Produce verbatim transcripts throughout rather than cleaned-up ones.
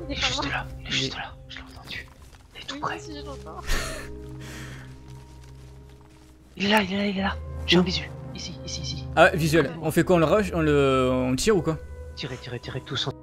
Il est juste là, il est juste Il- là, je l'ai entendu. Il est tout Oui, près. si je l'entends. Il est là, il est là, il est là. J'ai un visu. Ici, ici, ici. Ah, visuel. On fait quoi? On le rush? On le, on le tire ou quoi? Tirez, tirez, tirez tous en...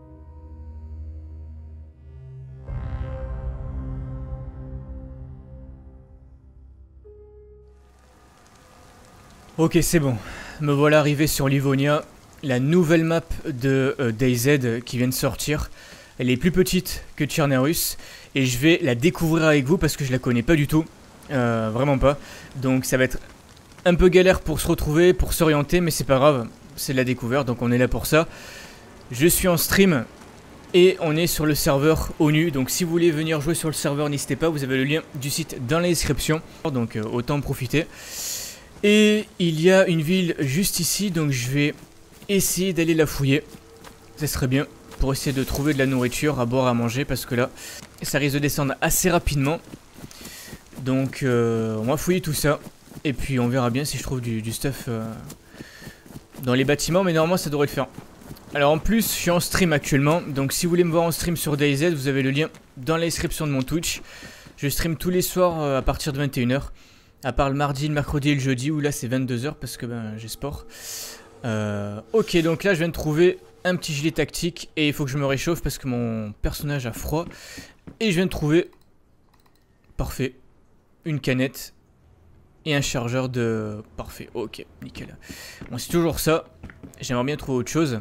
Ok, c'est bon. Me voilà arrivé sur Livonia. La nouvelle map de euh, DayZ qui vient de sortir. Elle est plus petite que Tchernarus. Et je vais la découvrir avec vous parce que je la connais pas du tout. Euh, vraiment pas. Donc ça va être un peu galère pour se retrouver, pour s'orienter. Mais c'est pas grave. C'est de la découverte, donc on est là pour ça. Je suis en stream. Et on est sur le serveur ONU. Donc si vous voulez venir jouer sur le serveur, n'hésitez pas. Vous avez le lien du site dans la description. Donc euh, autant en profiter. Et il y a une ville juste ici, donc je vais essayer d'aller la fouiller. Ça serait bien pour essayer de trouver de la nourriture à boire, à manger, parce que là, ça risque de descendre assez rapidement. Donc euh, on va fouiller tout ça, et puis on verra bien si je trouve du, du stuff euh, dans les bâtiments, mais normalement ça devrait le faire. Alors en plus, je suis en stream actuellement, donc si vous voulez me voir en stream sur DayZ, vous avez le lien dans la description de mon Twitch. Je stream tous les soirs euh, à partir de vingt et une heures. À part le mardi, le mercredi et le jeudi où là c'est vingt-deux heures parce que ben, j'ai sport. Euh, ok, donc là je viens de trouver un petit gilet tactique et il faut que je me réchauffe parce que mon personnage a froid. Et je viens de trouver, parfait, une canette et un chargeur de... Parfait, ok, nickel. Bon, c'est toujours ça. J'aimerais bien trouver autre chose.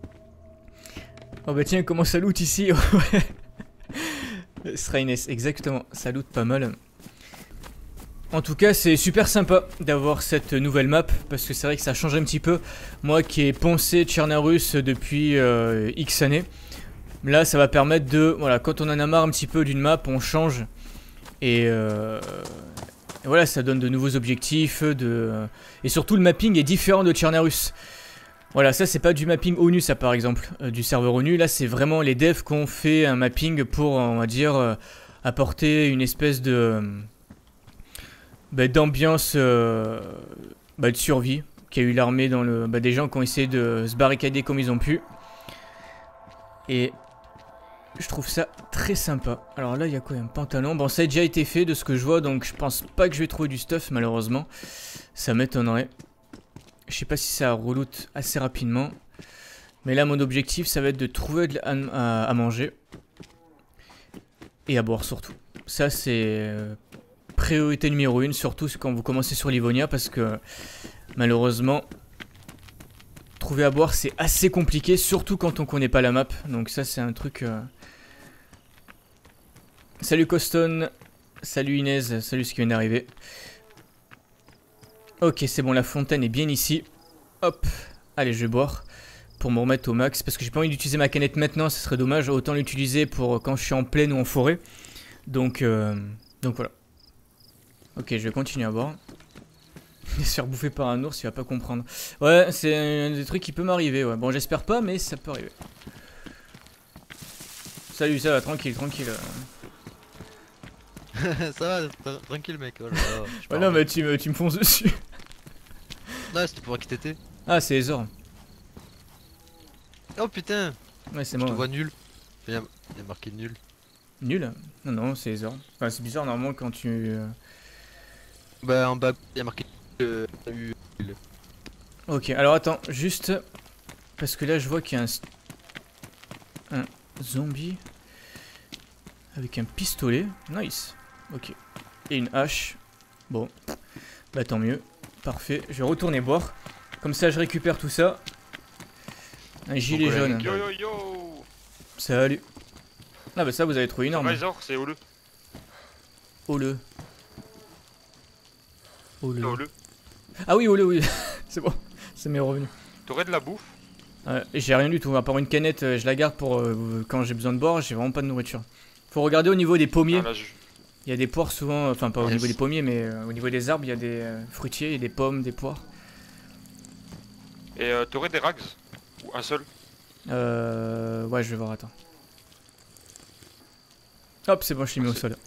Oh bah tiens, comment ça loot ici? Sraines, exactement, ça loot pas mal. En tout cas, c'est super sympa d'avoir cette nouvelle map, parce que c'est vrai que ça change un petit peu. Moi qui ai poncé Tchernarus depuis euh, X années, là ça va permettre de, voilà, quand on en a marre un petit peu d'une map, on change. Et, euh, et voilà, ça donne de nouveaux objectifs, de, et surtout le mapping est différent de Tchernarus. Voilà, ça c'est pas du mapping ONU ça par exemple, euh, du serveur ONU, là c'est vraiment les devs qui ont fait un mapping pour, on va dire, euh, apporter une espèce de... Bah, d'ambiance euh, bah, de survie qu'il y a eu l'armée dans le bah, des gens qui ont essayé de se barricader comme ils ont pu et je trouve ça très sympa. Alors là il y a quoi, un pantalon, bon ça a déjà été fait de ce que je vois donc je pense pas que je vais trouver du stuff malheureusement, ça m'étonnerait. Je sais pas si ça reloot assez rapidement mais là mon objectif ça va être de trouver de la, à, à manger et à boire surtout. Ça c'est euh, priorité numéro une, surtout quand vous commencez sur Livonia, parce que malheureusement, trouver à boire c'est assez compliqué, surtout quand on connaît pas la map. Donc ça c'est un truc... Euh... Salut Coston, salut Inès, salut ce qui vient d'arriver. Ok, c'est bon, la fontaine est bien ici. Hop, allez je vais boire pour me remettre au max, parce que j'ai pas envie d'utiliser ma canette maintenant, ça serait dommage, autant l'utiliser pour quand je suis en plaine ou en forêt. Donc, euh... donc voilà. Ok, je vais continuer à boire. Se faire bouffer par un ours, il va pas comprendre. Ouais, c'est un des trucs qui peut m'arriver, ouais. Bon, j'espère pas, mais ça peut arriver. Salut, ça va, tranquille, tranquille. Ça va, tranquille mec. Oh là là, ouais, non, mais tu me, tu me fonces dessus. Non, c'était pour voir qui t'étais. Ah, c'est Ezor. Oh putain. Ouais, c'est moi. moi. Je te Ouais. vois nul. Il y, a... il y a marqué nul. Nul? Non, non, c'est Ezor. Enfin, c'est bizarre, normalement, quand tu... Euh... Bah, en bas, il y a marqué euh, nul. Ok, alors attends, juste... Parce que là, je vois qu'il y a un... Un zombie... Avec un pistolet. Nice. Ok. Et une hache. Bon. Bah, tant mieux. Parfait. Je vais retourner boire. Comme ça, je récupère tout ça. Un gilet Donc, jaune. Yo yo yo. Salut. Ah bah ça vous avez trouvé une arme. Razor, c'est Ole. Ole. Ole. Ole. Ah oui, Ole, oui. C'est bon. Ça m'est revenu. T'aurais de la bouffe? Ouais, j'ai rien du tout. À part une canette, euh, je la garde pour euh, quand j'ai besoin de boire. J'ai vraiment pas de nourriture. Faut regarder au niveau des pommiers. Ah, là, je... Il y a des poires souvent. Enfin, pas au Yes. niveau des pommiers, mais euh, au niveau des arbres, il y a des euh, fruitiers, il y a des pommes, des poires. Et euh, t'aurais des rags? Ou un seul? Euh. Ouais, je vais voir, attends. Hop, c'est bon, je l'ai mis au sol.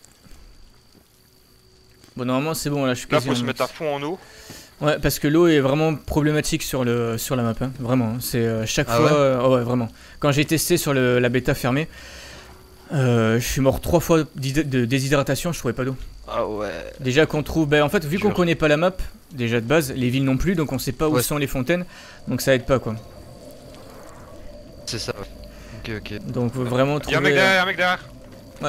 Bon, normalement, c'est bon, là, je suis Là, quasi faut en se max. mettre à fond en eau. Ouais, parce que l'eau est vraiment problématique sur, le, sur la map, hein. Vraiment. Hein. C'est euh, chaque Ah fois. ouais euh, oh ouais, vraiment. Quand j'ai testé sur le, la bêta fermée, Euh, je suis mort trois fois de déshydratation, je trouvais pas d'eau. Ah ouais. Déjà qu'on trouve, bah en fait vu qu'on Dur. connaît pas la map, déjà de base, les villes non plus, donc on sait pas où Ouais. sont les fontaines, donc ça aide pas quoi. C'est ça. Ok, ok. Donc faut vraiment Y'a un mec trouver... derrière, un mec derrière. Ouais.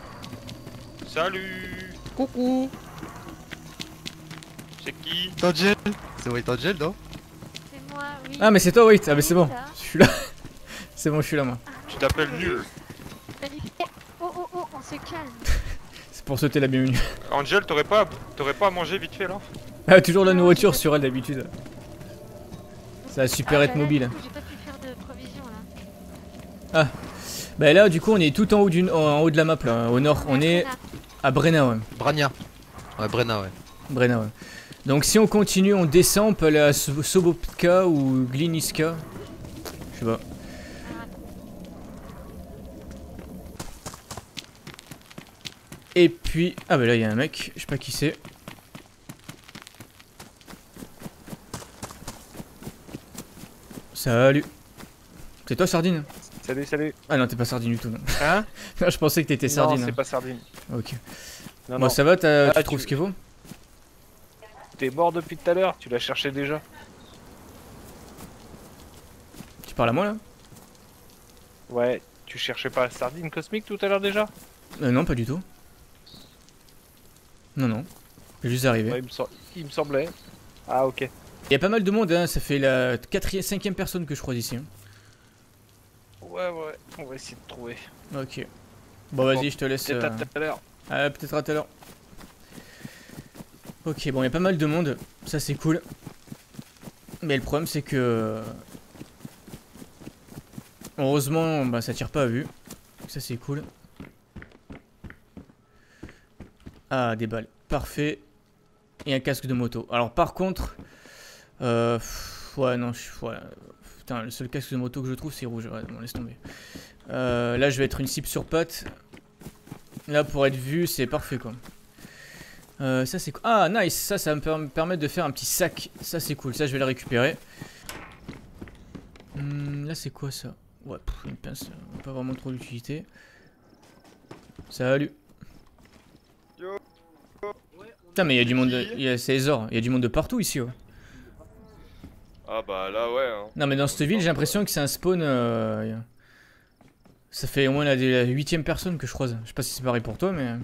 Salut. Coucou. C'est qui? Angel. C'est White Angel, non? C'est moi, oui. Ah mais c'est toi, wait, ah mais c'est bon, Là. je suis là. C'est bon, je suis là moi. Tu t'appelles nul. Magnifique. Oh oh oh, on se calme. C'est pour sauter la bienvenue. Angel, t'aurais pas, t'aurais pas à manger vite fait là? Ah toujours la Non, nourriture j'ai sur elle d'habitude. Ça va super Ah, être bah là, mobile. du coup, j'ai pas pu faire de provisions là. Bah là du coup on est tout en haut, d'une, en haut de la map là, au nord. On est à Brenna, ouais. Brania. Ouais, Brenna, ouais. Brenna, ouais. Donc si on continue, on descend, on peut aller à So- Sobotka ou Gliniska. Je sais pas. Et puis... Ah bah là il y a un mec, je sais pas qui c'est. Salut. C'est toi Sardine? Salut, salut. Ah non t'es pas Sardine du tout non. Hein? Non, je pensais que t'étais Non, Sardine. c'est hein. pas sardine. Ok. Non, Bon non. ça va, t'as- Ah, tu tu- trouves ce qu'il faut? T'es mort depuis tout à l'heure, tu l'as cherché déjà. Tu parles à moi là? Ouais, tu cherchais pas la sardine cosmique tout à l'heure déjà? Euh, non pas du tout. Non non. Je suis juste arrivé. Ouais, il me, sem- il me semblait. Ah, ok. Il y a pas mal de monde, hein, ça fait la quatrième, cinquième personne que je croise ici. hein. Ouais, ouais, on va essayer de trouver. Ok. Bon vas-y, je te laisse. Peut-être euh, à tout à l'heure. Ah, peut-être à tout à l'heure. Ok, bon, il y a pas mal de monde, ça c'est cool. Mais le problème c'est que... Heureusement, bah, ça tire pas à vue. Ça c'est cool. Ah, des balles. Parfait. Et un casque de moto. Alors par contre... Euh... pff, Ouais, non, je suis... Voilà. Putain, le seul casque de moto que je trouve c'est rouge. Ouais, bon, laisse tomber. Euh, là, je vais être une cible sur patte. Là, pour être vu, c'est parfait quoi. Euh, ça c'est quoi? Ah nice, ça ça va me permettre de faire un petit sac. Ça c'est cool, ça je vais le récupérer. Hum, là c'est quoi ça? Ouais, pff, une pince, euh, pas vraiment trop d'utilité. Salut. Putain mais il y a du monde, il y a César, il y a du monde de partout ici. Ouais. Ah bah là ouais. Hein. Non mais dans cette ville j'ai l'impression que c'est un spawn. Euh, ça fait au moins la, la huitième personne que je croise. Je sais pas si c'est pareil pour toi mais...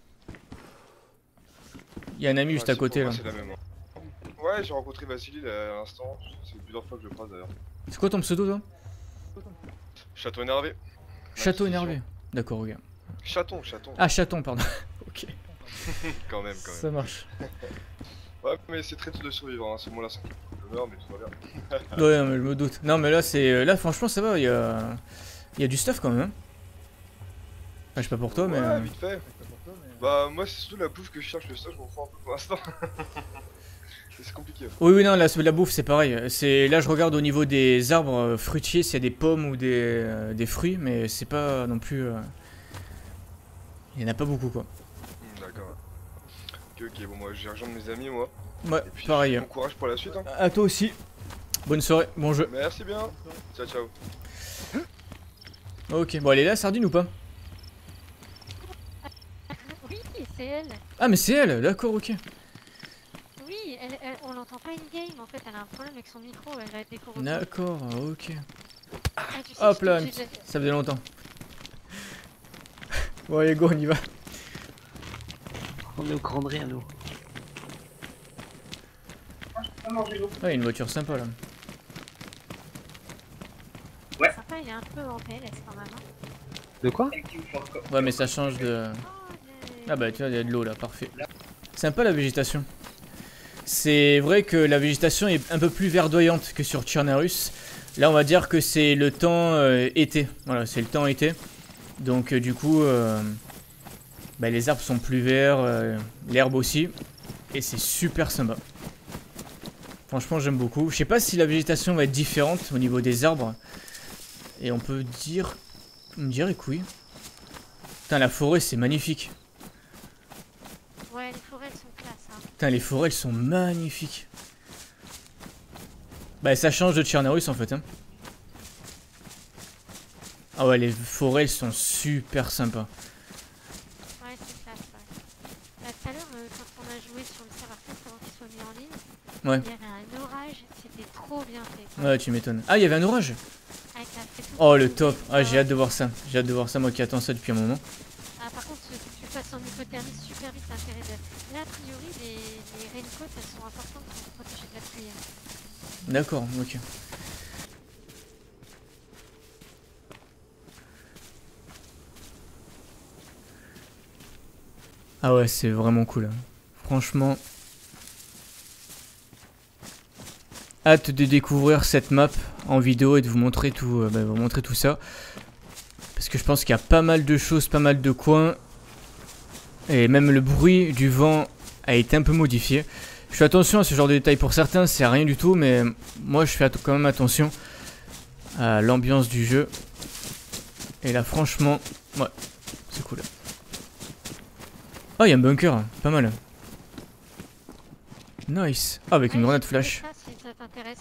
Il y a un ami juste à côté là. Ouais, j'ai rencontré Vasily là, à l'instant. C'est plusieurs fois que je le croise d'ailleurs. C'est quoi ton pseudo toi? Château énervé. Château Acquisition. énervé. D'accord, regarde. Chaton, chaton. Ah chaton pardon. Ok. Quand même, quand même. Ça marche. Ouais, mais c'est très dur de survivre. Hein. C'est moi la cinquième. Je meurs, mais tout va bien. Ouais, non, mais je me doute. Non, mais là, c'est. Là, franchement, ça va. Il y a. Il y a du stuff quand même. Hein. Enfin, je sais pas pour toi, mais. Ouais, euh, vite fait. Bah, moi, c'est surtout la bouffe que je cherche. Le ça, je m'en fous un peu pour l'instant. C'est compliqué. Oui, oui, non, la, la bouffe, c'est pareil. C'est là, je regarde au niveau des arbres euh, fruitiers s'il y a des pommes ou des, euh, des fruits, mais c'est pas non plus. euh, Il y en a pas beaucoup, quoi. Hmm, D'accord. Ok, ok. Bon, moi, j'ai rejoint mes amis, moi. Ouais, Et puis, pareil. bon courage pour la suite. Hein. À toi aussi. Bonne soirée, bon jeu. Merci bien. Ciao, ciao. Ok, bon, elle est là, Sardine ou pas? Oui, c'est elle. Ah, mais c'est elle, d'accord, ok. Oui, elle, elle- on l'entend pas in-game en fait, elle a un problème avec son micro, elle a des coraux. D'accord, ok. Ah, tu sais, Hop je- là, j'ai déjà- ça faisait longtemps. Bon, allez, go, on y va. On est au grand rien, nous. Ah, il y a une voiture sympa là. Sympa, il est un peu en P L S quand même. Hein. De quoi? Ouais, mais ça change de. Oh, des- Ah bah tu vois, il y a de l'eau là, parfait. Sympa la végétation. C'est vrai que la végétation est un peu plus verdoyante que sur Tchernarus. Là on va dire que c'est le temps euh, été. Voilà, c'est le temps été. Donc euh, du coup, euh, bah, les arbres sont plus verts, euh, l'herbe aussi. Et c'est super sympa. Franchement j'aime beaucoup. Je sais pas si la végétation va être différente au niveau des arbres. Et on peut dire... On dirait que oui. Putain la forêt c'est magnifique. Ouais, les forêts elles sont classe. Hein. Putain, les forêts elles sont magnifiques. Bah, ça change de Tchernarus en fait. Hein. Ah ouais, les forêts elles sont super sympas. Ouais, c'est classe, ouais. Là, tout à l'heure, euh, quand on a joué sur le serveur test avant qu'il soit mis en ligne, Ouais. il y avait un orage, c'était trop bien fait. Quoi. Ouais, tu m'étonnes. Ah, il y avait un orage. Avec la fête Oh, le tout top. qui Ah, j'ai sort. hâte de voir ça. J'ai hâte de voir ça, moi qui attends ça depuis un moment. Ah, par contre, que tu fasses en hypothermie super vite, t'as intérêt de... Là, a priori, les, les raincoats, elles sont importantes pour se protéger de la pluie. hein. D'accord, ok. Ah ouais, c'est vraiment cool. hein. Franchement. Hâte de découvrir cette map en vidéo et de vous montrer tout, euh, bah, vous montrer tout ça. Parce que je pense qu'il y a pas mal de choses, pas mal de coins. Et même le bruit du vent a été un peu modifié. Je fais attention à ce genre de détails. Pour certains, c'est rien du tout. Mais moi, je fais quand même attention à l'ambiance du jeu. Et là, franchement, ouais, c'est cool. Oh, il y a un bunker, hein. Pas mal. Nice. Ah, avec une Ouais, grenade je te laisse flash. ça, si ça t'intéresse.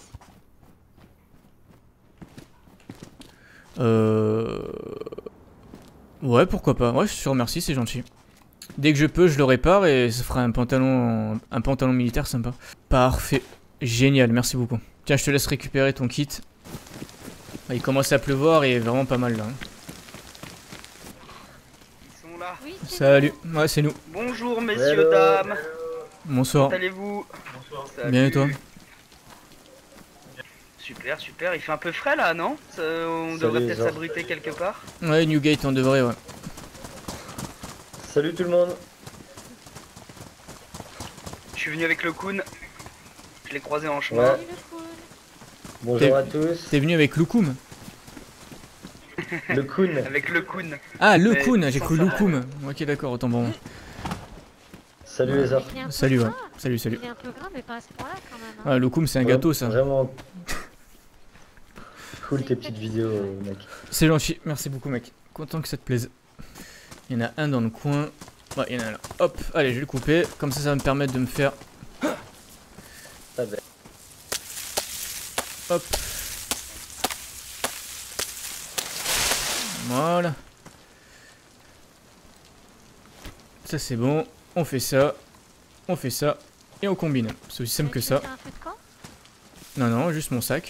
Euh... Ouais, pourquoi pas. Ouais, je te remercie, c'est gentil. Dès que je peux, je le répare et ça fera un pantalon, un pantalon militaire sympa. Parfait. Génial, merci beaucoup. Tiens, je te laisse récupérer ton kit. Il commence à pleuvoir et vraiment pas mal là. hein. Ils sont là. Oui, c'est Salut. Ouais, c'est nous. Bonjour messieurs, dames. Bonsoir. Comment allez-vous? Salut. Bien et toi? Super, super. Il fait un peu frais là, non? Ça- On devrait peut-être s'abriter quelque part. Ouais, Newgate, on devrait, ouais. Salut tout le monde. Je suis venu avec le Kun. Je l'ai croisé en chemin. Ouais. Salut, le cool. Bonjour T'es- à tous. T'es venu avec Loukoum? Le Kun. Avec le Kun. Ah, le Mais Kun, j'ai sans cru ça. Loukoum. Ok, d'accord, autant pour moi. Salut les orques. Il est un peu Salut, ouais. gras. Salut, salut. Il est un peu gras, mais pas à ce point-là quand même. hein. Ah, Loukoum, c'est un gâteau, ça. Vraiment cool tes petites vidéos, mec. C'est gentil, merci beaucoup, mec. Content que ça te plaise. Il y en a un dans le coin. Ouais, il y en a un là. Hop, allez, je vais le couper. Comme ça, ça va me permettre de me faire. Ah ben. Hop. Voilà. Ça, c'est bon. On fait ça. On fait ça. Et on combine. C'est aussi simple Euh, que tu ça. veux faire un feu de camp? Non, non, juste mon sac.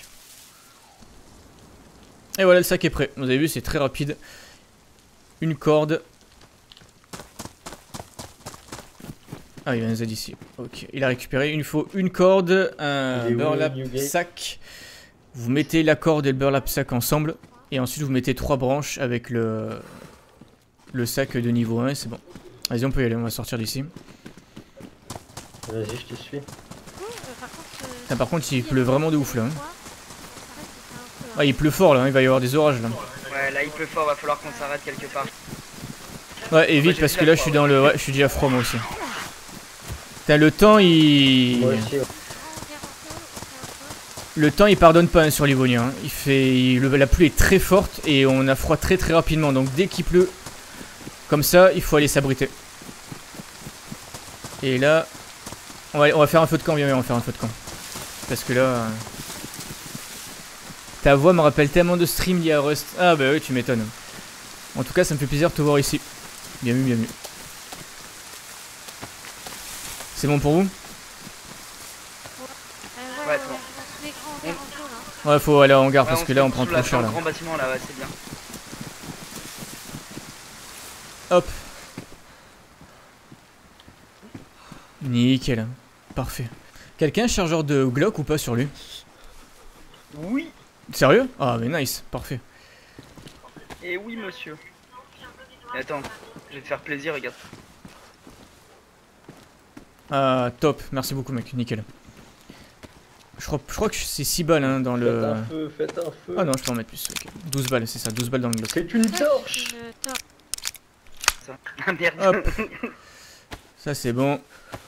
Et voilà, le sac est prêt. Vous avez vu, c'est très rapide. Une corde. Ah, il y a un Z ici. Ok, il a récupéré. Il nous faut une corde, un Il est où, burlap Newgate? sac. Vous mettez la corde et le burlap sac ensemble. Et ensuite, vous mettez trois branches avec le, le sac de niveau un et c'est bon. Vas-y, on peut y aller, on va sortir d'ici. Vas-y, je te suis. Euh, par contre, euh, Ah, par contre, il si pleut y a vraiment de des ouf là. hein. fois, on s'arrête, c'est un peu, hein. Ah, il pleut fort là, hein, il va y avoir des orages là. Ouais, là il pleut fort, va falloir qu'on s'arrête quelque part. Ouais, et vite j'ai parce déjà que là, je froid, suis ouais. dans le. Ouais, je suis déjà froid moi aussi. T'as le temps, il. Moi aussi. On ouais. vient un peu, on fait un peu. Le temps il pardonne pas hein, sur Livonia. hein. Il fait, il- le- la pluie est très forte et on a froid très très rapidement. Donc dès qu'il pleut, comme ça, il faut aller s'abriter. Et là, on va, on va faire un feu de camp. Viens, viens, on va faire un feu de camp. Parce que là, euh, ta voix me rappelle tellement de stream liés à Rust. Ah bah oui, tu m'étonnes. En tout cas, ça me fait plaisir de te voir ici. Bienvenue, bienvenue. C'est bon pour vous? Euh, ouais, Ouais, ouais, c'est ouais, bon. on se met grand en haut, là. Ouais, faut aller en gare Ouais, parce on que se là, on met prend sous la- trop cher dans là. le grand bâtiment là, ouais, c'est bien. Hop. Nickel. Parfait. Quelqu'un a un chargeur de Glock ou pas sur lui? Oui, Sérieux? Ah mais nice, parfait. et oui monsieur. Et attends, je vais te faire plaisir, regarde. Ah top, merci beaucoup mec, nickel. Je crois, je crois que c'est six balles hein, dans Faites le... un feu, faites un feu. Ah non, je peux en mettre plus, ok. douze balles, c'est ça, douze balles dans le Glock. C'est une torche. Une torche. Ça. Ah merde, Hop. Ça c'est bon.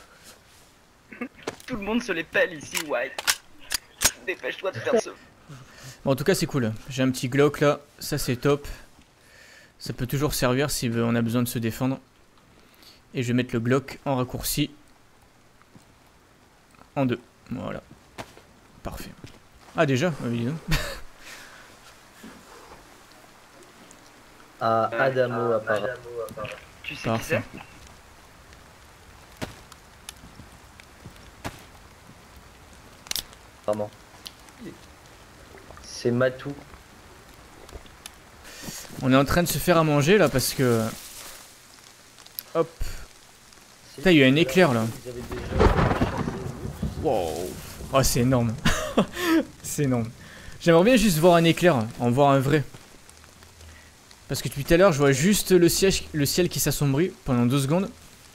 tout le monde se les pèle ici, ouais. Dépêche-toi de faire ce. Bon en tout cas c'est cool, j'ai un petit Glock là, ça c'est top. Ça peut toujours servir si on a besoin de se défendre. Et je vais mettre le Glock en raccourci. En deux, voilà. Parfait. Ah déjà, ah, oui, dis donc. À Euh, Adamo, apparemment. Tu sais qui Parfait. c'est? Apparemment. C'est Matou. On est en train de se faire à manger là parce que... Hop. Putain, il y a eu un éclair là. Ils avaient déjà chassé l'ours. Wow. Oh, c'est énorme. C'est énorme. J'aimerais bien juste voir un éclair, en voir un vrai. Parce que depuis tout à l'heure, je vois juste le ciel, le ciel qui s'assombrit pendant deux secondes.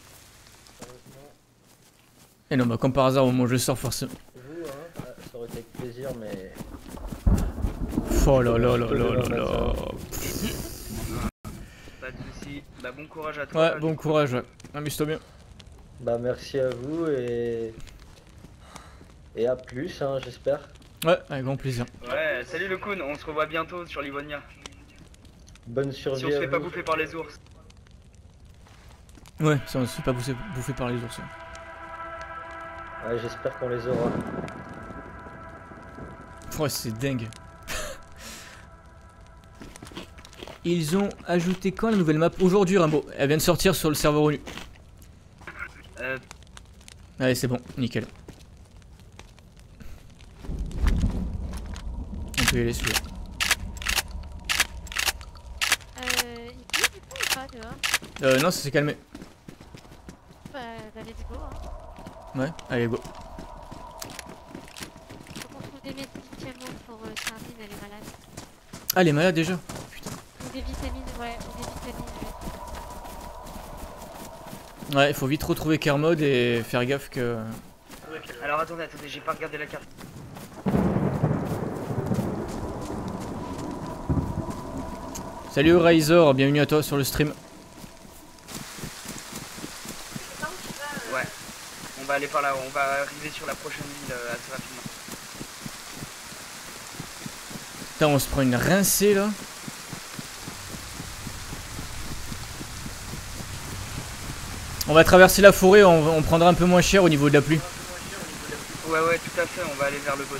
Et non, bah comme par hasard, au moment où je sors forcément. Vous, hein, ah, ça aurait été avec plaisir, mais... Oh là là là là là là. Pas de soucis. Bah bon courage à toi. Ouais, bon courage, ouais. Amuse-toi bien. Bah merci à vous et... Et à plus, hein, j'espère. Ouais, avec grand plaisir. Ouais, salut le Kun, on se revoit bientôt sur Livonia. Bonne survie Si on se à fait pas vous. bouffer par les ours. Ouais, ça on se fait pas bouffer, bouffer par les ours. Ouais, j'espère qu'on les aura. Ouais, c'est dingue. Ils ont ajouté quand la nouvelle map? Aujourd'hui, Rimbaud. Elle vient de sortir sur le serveur O N U. Euh, Allez, c'est bon, nickel. On peut y aller celui-là. Euh, il pleut du coup ou pas dehors? Euh, non, ça s'est calmé. Bah, bah let's go, hein. Ouais, allez, go. Faut qu'on trouve des médicaments pour euh, Sardine, elle est malade. Ah, elle est malade déjà. Ou des vitamines, ouais, ou des vitamines, ouais. Ouais, il faut vite retrouver Kermode et faire gaffe que... alors attendez, attendez, j'ai pas regardé la carte. Salut Razor, bienvenue à toi sur le stream. Ouais. On va aller par là, on va arriver sur la prochaine ville euh, assez rapidement. Putain, on se prend une rincée là. On va traverser la forêt, on, on prendra un peu moins cher au niveau de la pluie. Ouais, ouais, tout à fait, on va aller vers le boss.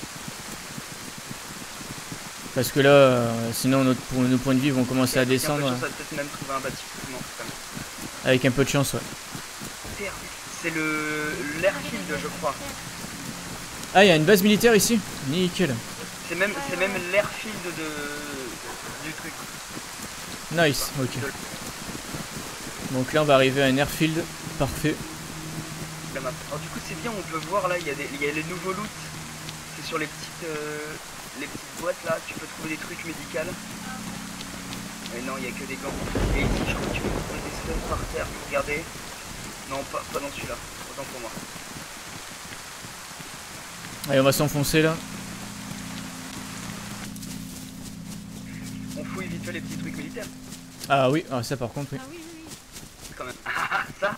Parce que là, euh, sinon notre, pour nos points de vie vont commencer à descendre. On va peut-être même trouver un bâtiment. Avec un peu de chance, ouais. C'est le l'airfield, je crois. Ah, il y a une base militaire ici. Nickel. C'est même, c'est même l'airfield de du truc. Nice, ok. Donc là, on va arriver à un airfield. Parfait. La map. Alors du coup, c'est bien, on peut voir là, il y a des, il y a les nouveaux loots. C'est sur les petites, euh, les petites boîtes là. Tu peux trouver des trucs médicaux. Mais non, il y a que des gants. Et ici, je crois que tu peux trouver des stuff par terre. Regardez. Non, pas, pas dans celui-là. Autant pour moi. Allez, on va s'enfoncer là. On fouille vite fait les petits trucs militaires. Ah oui, ah, ça par contre, oui. Ah oui, oui, oui. Quand même. Ah, ça.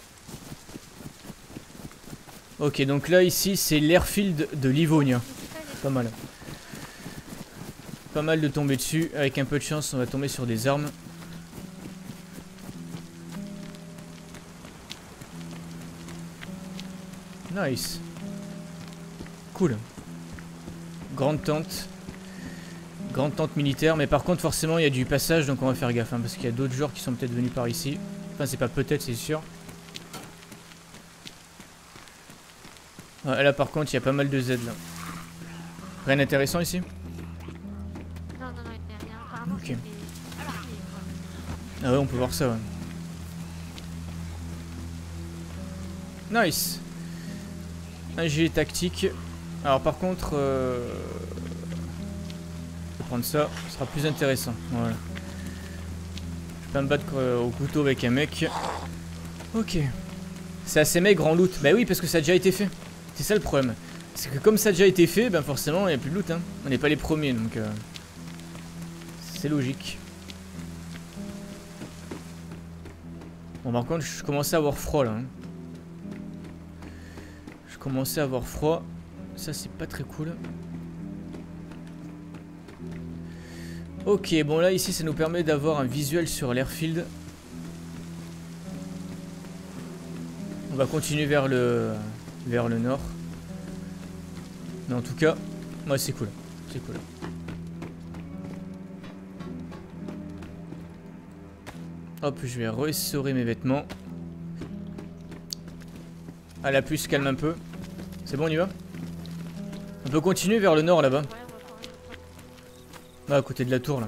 Ok, donc là, ici, c'est l'airfield de Livonia. Pas mal. Pas mal de tomber dessus. Avec un peu de chance, on va tomber sur des armes. Nice. Cool. Grande tente. Grande tente militaire. Mais par contre, forcément, il y a du passage. Donc on va faire gaffe. Hein, parce qu'il y a d'autres joueurs qui sont peut-être venus par ici. Enfin, c'est pas peut-être, c'est sûr. Ouais, là, par contre, il y a pas mal de Z là. Rien d'intéressant ici? Non, non, non, il n'y a rien. Apparemment, Ok. c'est des... Ah, oui, quoi. Ah ouais, on peut voir ça, ouais. Nice. Un gilet tactique. Alors par contre, euh... je vais prendre ça, ce sera plus intéressant. Voilà. Je vais pas me battre euh, au couteau avec un mec. Ok. C'est assez maigre en loot. Bah oui, parce que ça a déjà été fait. C'est ça le problème. C'est que comme ça a déjà été fait, ben forcément il n'y a plus de loot. Hein. On n'est pas les premiers, donc euh... c'est logique. Bon, par contre, je commençais à avoir froid là. Hein. Je commençais à avoir froid. Ça, c'est pas très cool. Ok, bon là, ici, ça nous permet d'avoir un visuel sur l'airfield. On va continuer vers le, vers le nord. Mais en tout cas, moi, ouais, c'est cool. C'est cool. Hop, je vais ressorer mes vêtements. Ah, la pluie se calme un peu. C'est bon, on y va? On peut continuer vers le nord là-bas. Ouais, on va courir une fois. Ah, à côté de la tour là.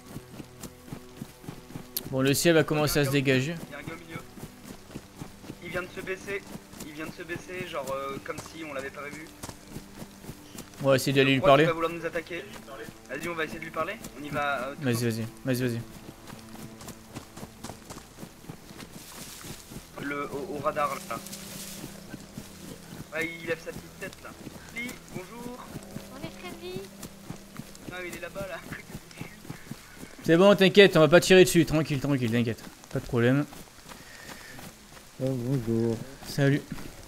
Bon, le ciel va commencer à se dégager. Il y a un gars au milieu. Il vient de se baisser. Il vient de se baisser, genre euh, comme si on l'avait pas vu. On va essayer d'aller Je lui crois qu'il parler. va vouloir nous attaquer. Vas-y, on va essayer de lui parler. On y va. Euh, tout Vas-y, vas-y, vas-y, vas-y. le, au, au radar là. Ouais, il lève sa petite tête là. Lee, bonjour. On est friendly. Non, il est là-bas là. C'est bon, t'inquiète, on va pas tirer dessus. Tranquille, tranquille, t'inquiète. Pas de problème. Oh, bonjour. Salut.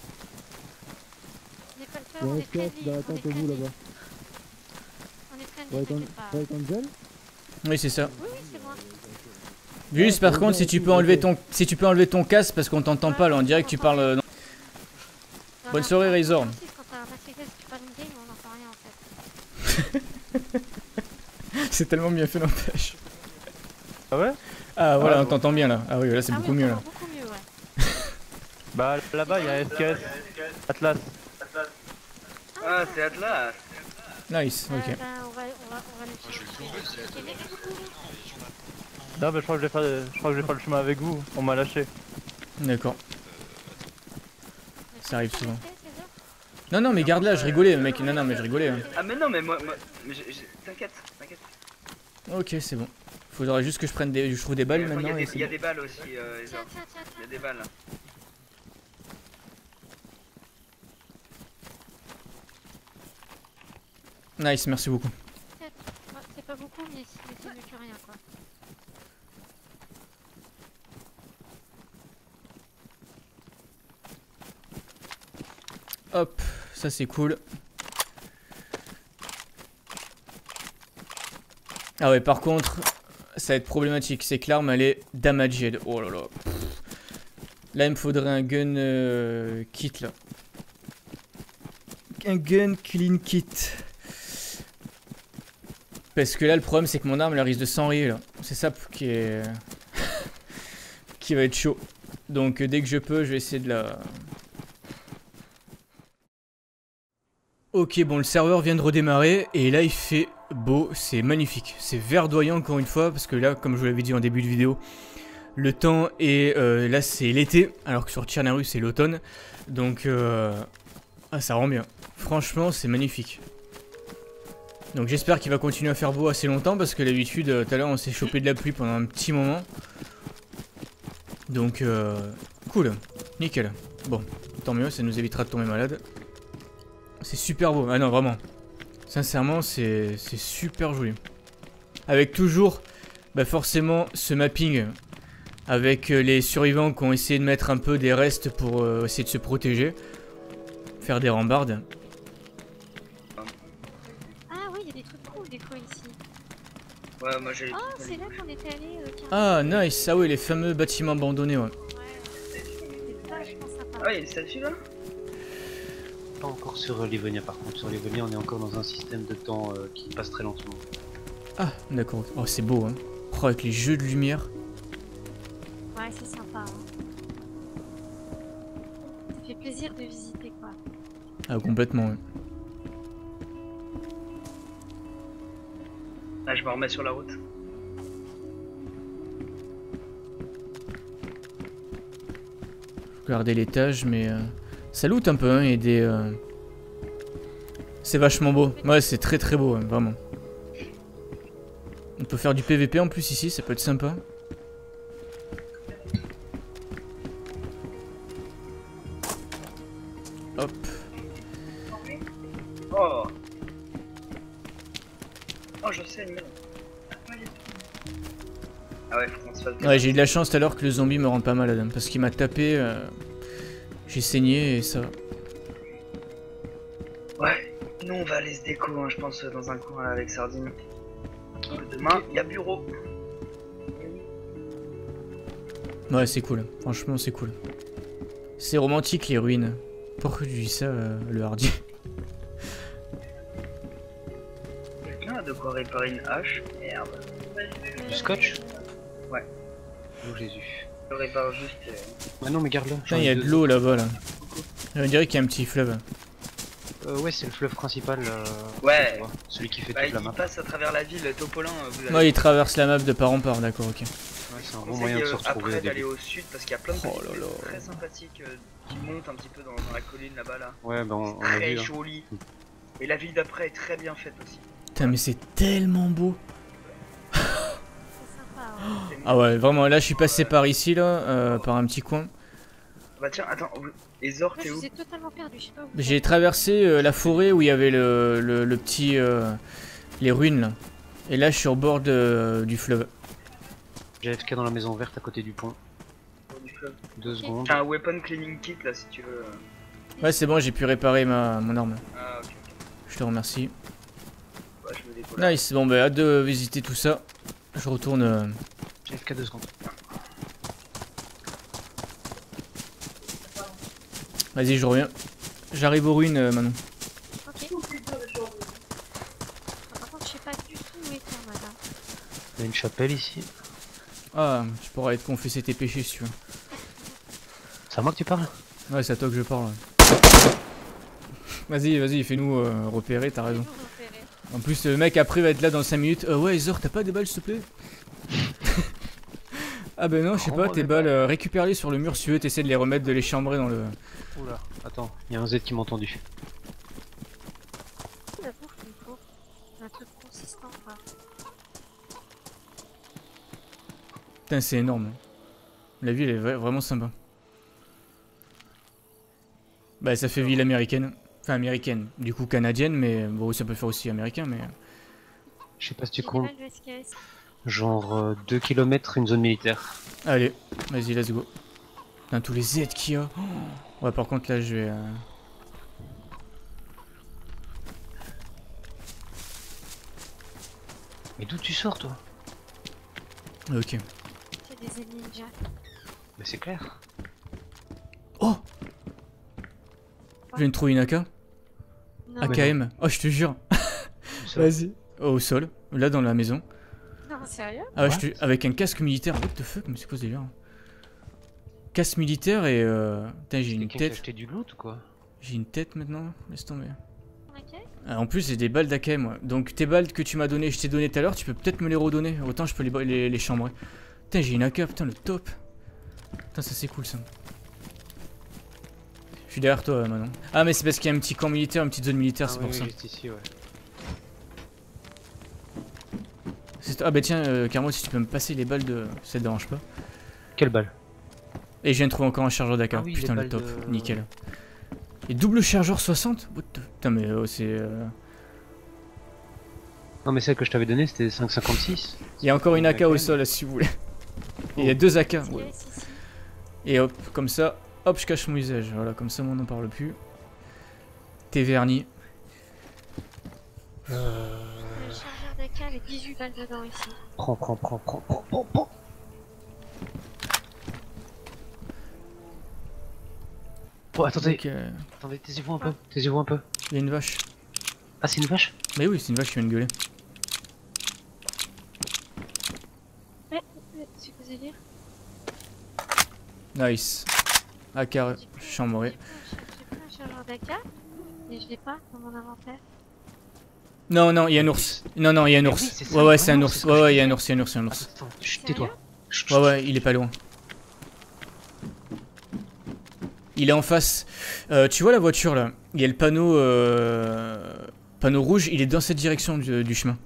N'aie pas peur, on est friendly. Bah, On est attends, vous friendly. là-bas. On est friendly, Ouais, t'inquiète pas. Ouais, Angel. Oui, c'est ça. Oui, oui, c'est moi. Juste par contre, si tu peux enlever ton, si tu peux enlever ton casque parce qu'on t'entend pas là, on dirait que tu parles. euh, non. Non, Bonne non, soirée, non, Razor. non, si, quand t'as un masque et tu parles une game, on n'entend rien en fait. C'est tellement bien fait, n'empêche. Ah ouais? Ah voilà, Ah, on bon. t'entend bien là. Ah oui, là c'est Ah beaucoup oui, mieux on là. t'entend beaucoup mieux, ouais. Bah là-bas il y a S K S. Atlas. Ah, c'est Atlas. Nice, Euh, ok. ben, on va, on va, on va le chercher. Ok, merci beaucoup. Non mais je crois que je vais faire, je crois que je vais faire le chemin avec vous. On m'a lâché. D'accord. Mais Ça arrive tu peux souvent. rester, César? Non, non, mais garde là, je rigolais, mec. Non, non, mais je rigolais. hein. Ah, mais non, mais moi. moi mais j'ai- j'ai- t'inquiète, t'inquiète. Ok, c'est bon. Faudrait juste que je prenne des, je trouve des balles Il y a maintenant. des- et c'est il y a bon. des balles aussi, euh, Tiens, Ezra. tiens, tiens, Il y a tiens. des balles. Nice, merci beaucoup. Ouais, c'est pas beaucoup, mais c'est mais c'est mieux que rien, quoi. Hop, ça c'est cool. Ah ouais, par contre, ça va être problématique. C'est que l'arme elle est damaged. Oh là là. Pff. Là, il me faudrait un gun euh, kit là. Un gun clean kit. Parce que là, le problème, c'est que mon arme elle risque de s'enrayer là. C'est ça qui est. qui va être chaud. Donc, euh, dès que je peux, je vais essayer de la. Ok, bon, le serveur vient de redémarrer et là il fait beau, c'est magnifique. C'est verdoyant encore une fois parce que là, comme je vous l'avais dit en début de vidéo, le temps est. Euh, là c'est l'été alors que sur Tchernaru c'est l'automne. Donc, euh, ah, ça rend bien. Franchement, c'est magnifique. Donc, j'espère qu'il va continuer à faire beau assez longtemps parce que d'habitude, euh, tout à l'heure on s'est chopé de la pluie pendant un petit moment. Donc, euh, cool, nickel. Bon, tant mieux, ça nous évitera de tomber malade. C'est super beau, ah non vraiment, sincèrement c'est super joli. Avec toujours bah forcément ce mapping avec euh, les survivants qui ont essayé de mettre un peu des restes pour euh, essayer de se protéger. Faire des rambardes. Ah oui, il y a des trucs cool des fois ici. Ouais, moi j'ai. Ah, c'est là qu'on était allé. Euh, tiens. Ah nice, ah oui les fameux bâtiments abandonnés ouais. Ouais, c'était vachement sympa. Ah, il y a une statue là? Pas encore sur Livonia par contre. Sur Livonia, on est encore dans un système de temps euh, qui passe très lentement. Ah d'accord, oh c'est beau hein. Oh, avec les jeux de lumière. Ouais, c'est sympa. Hein. Ça fait plaisir de visiter, quoi. Ah complètement ouais. Ah, je me remets sur la route. Regardez l'étage mais euh, ça loot un peu hein et des... Euh... C'est vachement beau, ouais c'est très très beau hein, vraiment. On peut faire du P V P en plus ici, ça peut être sympa. Hop. Oh. Oh, je saigne. Ah ouais, faut qu'on se fasse bien. Ouais, j'ai eu de la chance tout à l'heure que le zombie me rende pas malade hein, parce qu'il m'a tapé, euh, j'ai saigné et ça. Ouais, nous on va aller se déco, hein, je pense, dans un coin là, avec Sardine. Demain, il y a bureau. Ouais, c'est cool, franchement c'est cool. C'est romantique les ruines. Pourquoi tu dis ça, euh, le hardy? Quelqu'un a de quoi réparer une hache? Merde. Du scotch? Ouais. Oh Jésus. Je répare juste. Euh... Ah non mais garde-le. Putain, il y a de l'eau là-bas là. On dirait qu'il y a un petit fleuve. Euh, ouais, c'est le fleuve principal. Euh, ouais. vois, celui qui fait bah, toute il la map. passe à travers la ville, Topolin. Vous avez... Ouais, il traverse la map de part en part, d'accord, ok. Ouais, c'est un bon conseille, moyen de se euh, retrouver. après au d'aller début. au sud parce qu'il y a plein de Oh petites là maisons là. très sympathiques euh, qui montent un petit peu dans, dans la colline là-bas là. Ouais, bah on, on a Très vu. Hein. joli. Et la ville d'après est très bien faite aussi. Putain, mais c'est tellement beau. C'est sympa, ouais. Ah ouais, vraiment, là je suis passé par ici, là, euh, par un petit coin. Bah tiens, attends, et Zor, Moi, t'es je où? vous ai totalement perdu, je sais pas où. J'ai traversé euh, la forêt où il y avait le, le, le petit... Euh, les ruines, là. Et là, je suis au bord de, du fleuve. J'ai F K dans la maison verte à côté du pont. Deux secondes. T'as un weapon cleaning kit là si tu veux. Ouais, c'est bon, j'ai pu réparer ma, mon arme. Ah ok. Je te remercie. Bah, je me décolle. Nice, bon bah hâte de visiter tout ça. Je retourne... Euh... J'ai F K deux secondes. Vas-y, je reviens. J'arrive aux ruines, euh, Manon. Ok. Par contre, je sais pas du tout où est ton madame. Il y a une chapelle ici. Ah, tu pourras aller te confesser tes péchés si tu veux. C'est à moi que tu parles? Ouais, c'est à toi que je parle. Ouais. Vas-y, vas-y, fais-nous euh, repérer, t'as raison. En plus, le mec après va être là dans cinq minutes. Euh, ouais, Zor, t'as pas des balles s'il te plaît? Ah ben non, je sais pas, tes balles, euh, récupère-les sur le mur si tu veux, t'essaies de les remettre, de les chambrer dans le... Oula, attends, il y a un Z qui m'a entendu. La bouffe, il faut un truc consistant, quoi. Putain, c'est énorme. La ville est vra- vraiment sympa. Bah ça fait ville américaine. Enfin américaine, du coup canadienne, mais bon ça peut faire aussi américain, mais... Je sais pas si tu J'ai des comptes. balles de S K S. Genre euh, deux kilomètres, une zone militaire. Allez, vas-y, let's go. Putain, tous les Z qu'il y a. Oh. Ouais, par contre là je vais... Euh... Mais d'où tu sors toi? Ok. C'est des ennemis ninja. Mais c'est clair. Oh, je viens de trouver une A K. Non, A K M. Oh, je te jure. Vas-y. Oh, au sol, là dans la maison. non, sérieux? Ah ouais, je te... avec un casque militaire. What the fuck, mais c'est quoi ce délire? Casque militaire et euh... Putain, j'ai une Quelqu'un qui a tête. acheté du loot ou quoi? J'ai une tête maintenant, laisse tomber. Ok. Ah, en plus, j'ai des balles d'A K M, ouais. Donc tes balles que tu m'as donné, je t'ai donné tout à l'heure, tu peux peut-être me les redonner. Autant je peux les, les, les chambrer. Putain, j'ai une A K, putain, le top. Putain, ça c'est cool ça. Je suis derrière toi, Manon. Ah, mais c'est parce qu'il y a un petit camp militaire, une petite zone militaire, Ah c'est oui, pour oui, ça. juste ici, ouais. Ah bah tiens, euh, Carmo, si tu peux me passer les balles de... Ça te dérange pas. Quelle balle? Et je viens de trouver encore un chargeur d'A K. Ah oui, Putain, les le top, balles de- nickel. Et double chargeur soixante? What the... Putain, mais oh, c'est... Euh... Non mais celle que je t'avais donnée c'était cinq cinquante-six. Il y a encore une A K au sol, là, si vous voulez. Et il y a deux A K. S K S Ouais. ici. Et hop, comme ça, hop, je cache mon usage. Voilà, comme ça, on n'en parle plus. T'es verni. Euh... Le chargeur d'A K avec dix-huit balles dedans ici. Prends, prends, prends, prends, prends, prends, prends. Oh attendez, Donc, euh, attendez, taisez-vous un peu, taisez-vous un peu. il y a une vache. Ah c'est une vache? Mais oui, c'est une vache qui vient de gueuler. Ouais, ouais, c'est quoi ce délire? Nice. A K chambré. J'ai pris un chargeur d'A K, mais je l'ai pas dans mon inventaire. Non, non, il y a un ours. Non, non, il y a un Mais ours. oui, c'est ça, Ouais, ouais, c'est un vraiment, ours. c'est ce que Ouais, je ouais, il y a un disais. ours, il y a un ours, il y a un ours. Attends, chut, tais-toi. Chut, Ouais, ouais, il est pas loin. Il est en face. Euh, tu vois la voiture là? Il y a le panneau, euh, panneau rouge. Il est dans cette direction du, du chemin.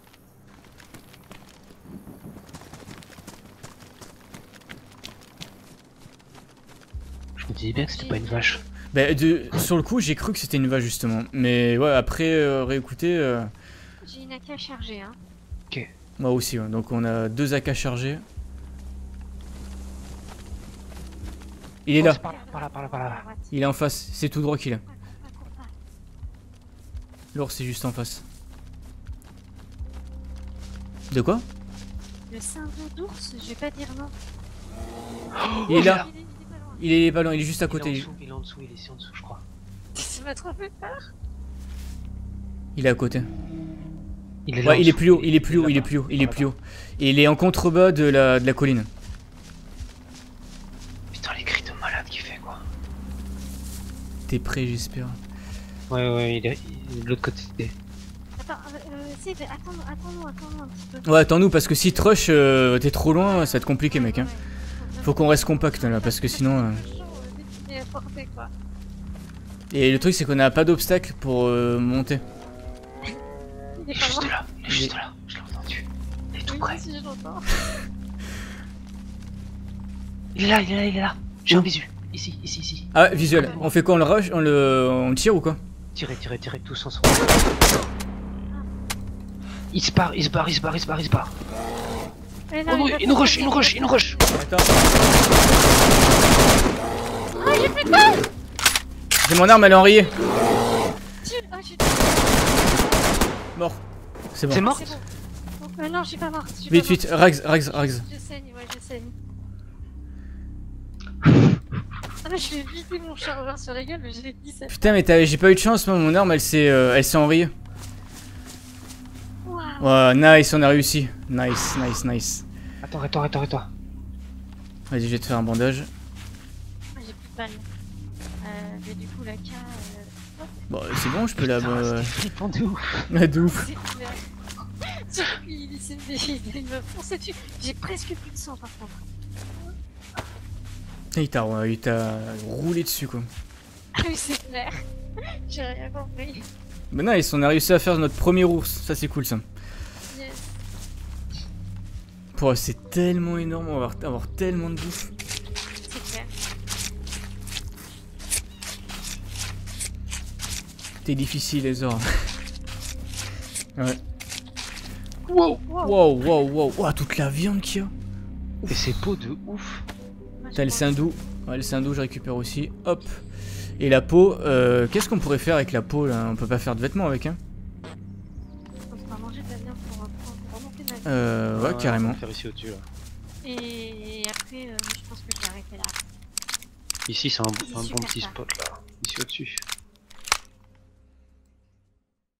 Je me disais bien que c'était pas une vache. Bah, de, sur le coup, j'ai cru que c'était une vache justement. Mais ouais, après euh, réécouter, euh, J'ai une A K chargée, hein. moi aussi. Ouais. Donc on a deux A K chargés. Il est Oh, là. c'est par là, par là, par là, par là. À droite. Il est en face. C'est tout droit qu'il est. Cours pas, cours pas, cours pas. L'ours est juste en face. De quoi? Le symbole d'ours, je vais pas dire non. Il est là. Il est, il est pas loin. Il est pas loin. Il est juste à Il est en côté. dessous, il est en dessous, il est ici en dessous je crois. Ça m'a trop fait peur. Il est à côté. Il est là en Ouais, il est dessous, plus haut. Il est plus haut. Il est là-bas, plus haut. Il est par plus là-bas. haut. Et il est en contrebas de la, de la colline. T'es prêt, j'espère. Ouais, ouais, il est, il est de l'autre côté. Attends, euh, si, attends-nous, attends-nous, attends-nous un petit peu. Ouais, attends-nous, parce que si te rush, euh, t'es trop loin, ça va être compliqué, mec. Hein. Faut qu'on reste compact là, parce que sinon. Euh... Et le truc, c'est qu'on n'a pas d'obstacle pour euh, monter. Il est juste là, il est juste là, je l'ai entendu. Il est tout près. Si je l'entends. Il est là, il est là, il est là. J'ai un visu. Ici, ici, ici. Ah, visuel. On fait quoi? On le rush? On le, on le tire ou quoi? Tirez, tirez, tirez, tous ensemble. Il se barre, il se barre, il se barre, il se barre, il se barre. Oh non, il nous rush, il nous rush, il nous rush. Attends. Ah, j'ai plus de balles. J'ai mon arme, elle est enrayée. Ah, j'ai... Mort. C'est bon. C'est mort. Bon. Euh, non, je suis pas morte. Vite, vite, Rags, Rags, Rags. Je saigne, ouais, je saigne. Ah, là, je vais vider mon chargeur sur la gueule, mais j'ai dix-sept. Putain, mais j'ai pas eu de chance, moi, mon arme, elle s'est euh, elle s'est enrayée. Wow. Ouais, nice, on a réussi. Nice, nice, nice. Attends, attends, attends, attends. Vas-y, je vais te faire un bandage. Ah, j'ai plus de balles. Euh, mais du coup, la K. Euh... Bon, c'est bon, je peux la. Putain, c'était flippant de ouf. Ouais, de ouf. Surtout qu'il essaie de il me foncer dessus. J'ai presque plus de sang par contre. Il t'a il t'a roulé dessus, quoi. Ah oui, c'est clair. J'ai rien compris. Mais nice, on a réussi à faire notre premier ours. Ça, c'est cool, ça. Yes. Pouah, c'est tellement énorme, on va avoir, avoir tellement de bouffe. C'est clair. T'es difficile, les ors. Ouais. Wow. Wow, wow, wow. Wow, toute la viande qu'il y a. Et c'est beau de ouf. T'as le sindou. Ouais, le sindou, je récupère aussi. Hop. Et la peau, euh, qu'est-ce qu'on pourrait faire avec la peau là? On peut pas faire de vêtements avec, hein? On va manger de la viande pour, pour, pour remonter ma vie. Euh, ouais, ouais, carrément. On va faire ici au-dessus là. Et après, euh, je pense que je vais arrêter là. Ici, c'est un, un Super bon petit ça. spot là. Ici au-dessus.